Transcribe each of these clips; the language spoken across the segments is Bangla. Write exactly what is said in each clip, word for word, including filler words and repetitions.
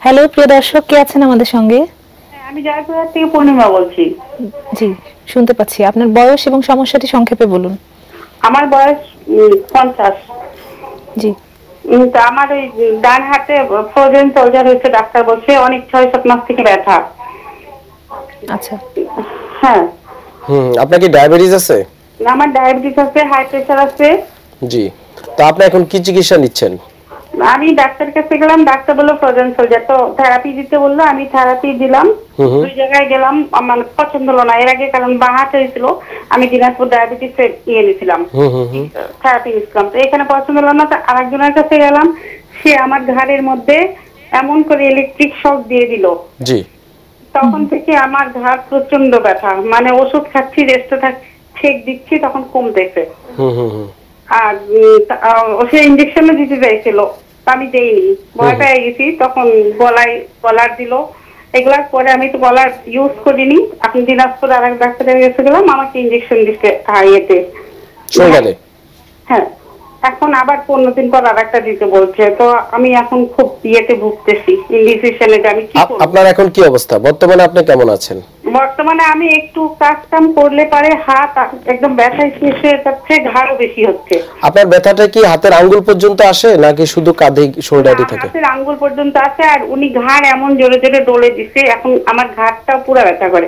হ্যালো প্রিয় দর্শক, কে আছেন আমাদের সঙ্গে? হ্যাঁ, আমি জয়পুরহাট থেকে পূর্ণিমা বলছি। জি, শুনতে পাচ্ছি। আপনার বয়স এবং সমস্যাটি সংক্ষেপে বলুন। আমার বয়স পঞ্চাশ। জি। তো আমার ওই ডান হাতে ফ্রোজেন সোলজার হয়েছে, ডাক্তার বলছে অনেক ছয় সাত মাস থেকে ব্যথা। আচ্ছা। হ্যাঁ। হুম, আপনার কি ডায়াবেটিস আছে? আমার ডায়াবেটিস আছে, হাই প্রেসার আছে। জি। তো আপনি এখন কি চিকিৎসা নিচ্ছেন? আমি ডাক্তারের কাছে গেলাম, ডাক্তার বললো ফ্রোজেন সোলজার, তো থেরাপি দিতে বললো, আমি থেরাপি দিলাম। দুই জায়গায় গেলাম, আমার পছন্দ হলো না। এর আগে কারণ বাঁ হাতে হয়েছিল, আমি দিনাজপুর ডায়াবেটিস ইয়ে নিয়েছিলাম, থেরাপি নিয়েছিলাম। তো এখানে পছন্দ হলো না, তো আরেকজনের কাছে গেলাম, সে আমার ঘাড়ের মধ্যে এমন করে ইলেকট্রিক শক দিয়ে দিল। জি। তখন থেকে আমার ঘাড় প্রচন্ড ব্যথা, মানে ওষুধ খাচ্ছি, রেস্টে থাকছি, ছেক দিচ্ছি, তখন কমতেছে। আর সে ইঞ্জেকশনও দিতে চাইছিল, আমি দেইনি, ভয় পেয়ে গেছি। তখন গলায় গলার দিল, এগুলার পরে আমি তো গলার ইউজ করিনি। আপনি দিনাজপুর আর এক ডাক্তারের কাছে গেলাম, আমাকে ইঞ্জেকশন দিতে ইয়েতে। হ্যাঁ, এখন আবার পনেরো দিন পর আর একটা দিতে বলছে। তো আমি এখন খুব ইয়েতে ভুগতেছি, ইনডিসিশনে যে আমি কি করব। আপনার এখন কি অবস্থা? বর্তমানে আপনি কেমন আছেন? বর্তমানে আমি একটু কাজ কাম করলে পারে হাত একদম ব্যথায় শেষে যাচ্ছে, ঘাড়ও বেশি হচ্ছে। আপনার ব্যথাটা কি হাতের আঙ্গুল পর্যন্ত আসে নাকি শুধু কাঁধে শোল্ডারে থাকে? হাতের আঙ্গুল পর্যন্ত আসে, আর উনি ঘাড় এমন জোরে জোরে ডলে দিছে, এখন আমার ঘাড়টা পুরো ব্যথা করে।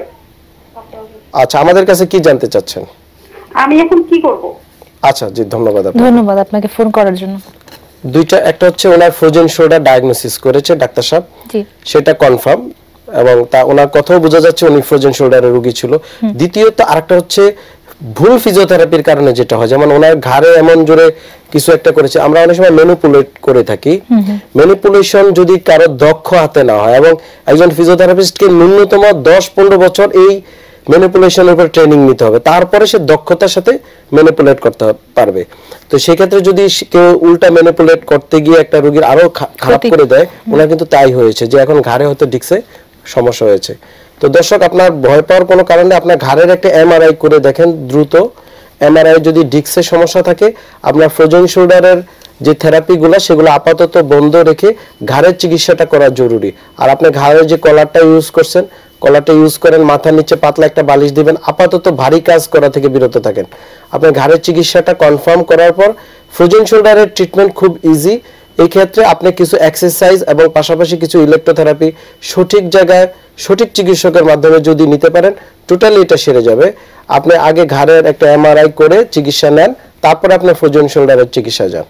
আচ্ছা, আমাদের কাছে কি জানতে চাচ্ছেন? আমি এখন কি করব? আচ্ছা জি, ধন্যবাদ আপনাকে। ধন্যবাদ আপনাকে ফোন করার জন্য। দুইটা, একটা হচ্ছে ওনার ফ্রোজেন শোল্ডার ডায়াগনোসিস করেছে ডাক্তার সাহেব, জি, সেটা কনফার্ম, এবং তা ওনার কথাও বোঝা যাচ্ছে উনি ফ্রোজেন শোল্ডারের রোগী ছিল। দ্বিতীয়ত আরেকটা হচ্ছে ভুল ফিজিওথেরাপির কারণে যেটা হয়, যেমন ওনার ঘাড়ে এমন জোরে কিছু একটা করেছে। আমরা অনেক সময় ম্যানিপুলেট করে থাকি। ম্যানিপুলেশন যদি কারো দক্ষ হাতে না হয়, এবং একজন ফিজিওথেরাপিস্টকে ন্যূনতম দশ পনেরো বছর এই ম্যানিপুলেশনের উপর ট্রেনিং নিতে হবে, তারপরে সে দক্ষতার সাথে ম্যানিপুলেট করতে পারবে। তো সেক্ষেত্রে যদি কেউ উল্টা ম্যানিপুলেট করতে গিয়ে একটা রোগীর আরো খারাপ করে দেয়, ওনার কিন্তু তাই হয়েছে যে এখন ঘাড়ে হয়তো ডিস্কে সমস্যা হয়েছে। তো দর্শক, আপনার ভয় পাওয়ার কোনো কারণে আপনার ঘাড়ের একটা এমআরআই করে দেখেন দ্রুত। এমআরআই যদি ডিস্কের সমস্যা থাকে, আপনার ফ্রোজেন শোল্ডারের যে থেরাপিগুলো সেগুলো আপাতত বন্ধ রেখে ঘাড়ের চিকিৎসাটা করা জরুরি। আর আপনি ঘাড়ের যে কলারটা ইউজ করছেন, কলারটা ইউজ করেন, মাথার নিচে পাতলা একটা বালিশ দিবেন, আপাতত ভারী কাজ করা থেকে বিরত থাকেন। আপনার ঘাড়ের চিকিৎসাটা কনফার্ম করার পর ফ্রোজেন শোল্ডারের ট্রিটমেন্ট খুব ইজি। এই ক্ষেত্রে আপনি কিছু এক্সারসাইজ এবং পাশাপাশি কিছু ইলেকট্রোথেরাপি সঠিক জায়গায় সঠিক চিকিৎসকের মাধ্যমে যদি নিতে পারেন, টোটালি এটা সেরে যাবে। আপনি আগে ঘাড়ের একটা এমআরআই করে চিকিৎসা নেন, তারপরে আপনি ফ্রোজেন শোল্ডারের চিকিৎসা যান।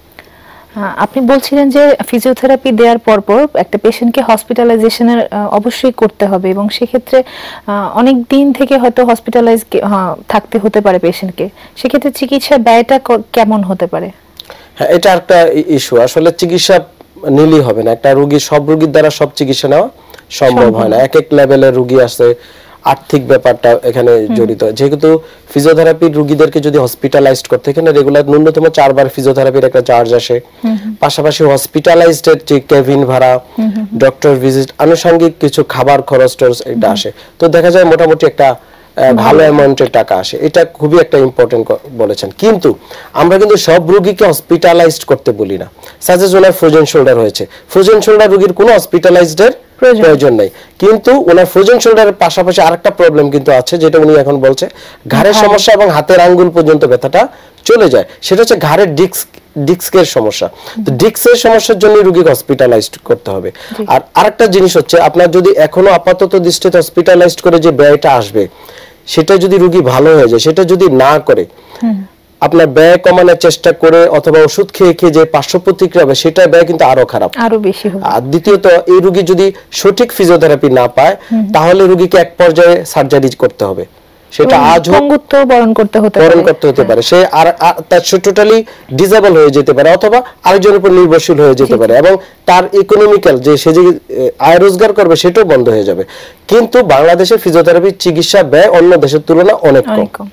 আপনি বলছিলেন যে ফিজিওথেরাপি দেওয়ার পরপর একটা পেশেন্টকে হসপিটালাইজেশনের অবশ্যই করতে হবে, এবং সেক্ষেত্রে অনেক দিন থেকে হয়তো হসপিটালাইজ থাকতে হতে পারে পেশেন্টকে। সেক্ষেত্রে চিকিৎসা ব্যয়টা কেমন হতে পারে? হ্যাঁ, এটা একটা ইস্যু। আসলে চিকিৎসা নিলেই হবে না, একটা রোগী সব রোগীর দ্বারা সব চিকিৎসা নেওয়া সম্ভব হয় না। এক এক লেভেলের রোগী আছে, আর্থিক ব্যাপারটা এখানে জড়িত। যেহেতু ফিজিওথেরাপির রোগীদেরকে যদি হসপিটালাইজড করতে, এখানে রেগুলার ন্যূনতম চারবার ফিজিওথেরাপির একটা চার্জ আসে। পাশাপাশি হসপিটালাইজড যে কেবিন ভাড়া, ডক্টর ভিজিট, আনুষঙ্গিক কিছু খাবার খরচ টরচ এটা আসে। তো দেখা যায় মোটামুটি একটা ভালো অ্যামাউন্টের টাকা আসে। এটা খুবই একটা ইম্পর্টেন্ট বলেছেন। কিন্তু আমরা কিন্তু সব রোগীকে হসপিটালাইজড করতে বলি না। সাজেস ওনার ফ্রোজেন শোল্ডার হয়েছে, ফ্রোজেন শোল্ডার রোগীর কোনো হসপিটালাইজডের প্রয়োজন নাই। কিন্তু ওনার ফ্রোজেন শোল্ডারের পাশাপাশি আরেকটা প্রবলেম কিন্তু আছে, যেটা উনি এখন বলছে, ঘাড়ের সমস্যা এবং হাতের আঙ্গুল পর্যন্ত ব্যথাটা চলে যায়। সেটা হচ্ছে ঘাড়ের ডিস্ক ডিস্কের সমস্যা। তো ডিস্কের সমস্যার জন্য রোগীকে হসপিটালাইজড করতে হবে। আর আরেকটা জিনিস হচ্ছে, আপনার যদি এখনো আপাতত দৃষ্টিতে হসপিটালাইজড করে যে ব্যয়টা আসবে, সেটা যদি রোগী ভালো হয়ে যায়, সেটা যদি না করে আপনার ব্যয় কমানোর চেষ্টা করে অথবা ওষুধ খেয়ে খেয়ে যে পার্শ্ব প্রতিক্রিয়া হবে, সেটা ব্যয় কিন্তু আরো খারাপ, আরো বেশি হবে। আর দ্বিতীয়ত, এই রোগী যদি সঠিক ফিজিওথেরাপি না পায়, তাহলে রোগীকে এক পর্যায়ে সার্জারি করতে হবে। সেটা আজ অঙ্গত্ব বরণ করতে হতে পারে, বরণ করতে হতে পারে। সে আর তার টোটালি ডিসেবল হয়ে যেতে পারে, অথবা আরেকজনের উপর নির্ভরশীল হয়ে যেতে পারে, এবং তার ইকোনমিক্যাল যে সে যে আয় রোজগার করবে সেটাও বন্ধ হয়ে যাবে। কিন্তু বাংলাদেশের ফিজিওথেরাপির চিকিৎসা ব্যয় অন্য দেশের তুলনায় অনেক কম।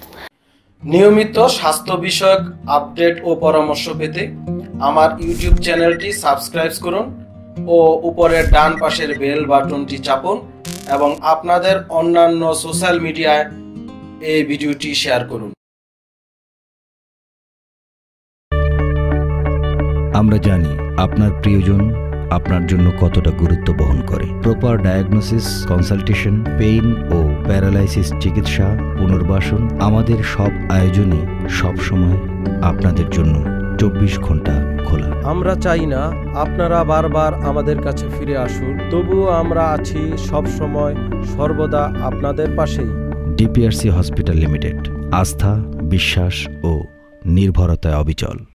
নিয়মিত স্বাস্থ্য বিষয়ক আপডেট ও পরামর্শ পেতে আমার ইউটিউব চ্যানেলটি সাবস্ক্রাইব করুন ও উপরের ডান পাশের বেল বাটনটি চাপুন, এবং আপনাদের অন্যান্য সোশ্যাল মিডিয়ায় এই ভিডিওটি শেয়ার করুন। আমরা জানি আপনার প্রিয়জন আপনার জন্য কতটা গুরুত্ব বহন করে। প্রপার ডায়াগনোসিস, কনসালটেশন, পেইন ও প্যারালাইসিস চিকিৎসা, পুনর্বাসন, আমাদের সব আয়োজনে সবসময় আপনাদের জন্য চব্বিশ ঘন্টা খোলা। আমরা চাই না আপনারা বারবার আমাদের কাছে ফিরে আসুন, তবুও আমরা আছি সব সময় সর্বদা আপনাদের পাশেই। ডিপিআরসি হসপিটাল লিমিটেড, আস্থা, বিশ্বাস ও নির্ভরতায় অবিচল।